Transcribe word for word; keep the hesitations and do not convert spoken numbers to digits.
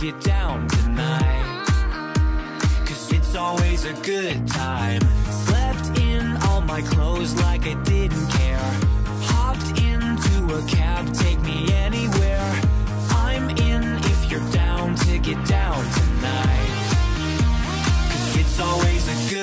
get down tonight, 'cause it's always a good time. Slept in all my clothes like I didn't care. Hopped into a cab, take me anywhere. I'm in if you're down to get down tonight, 'cause it's always a good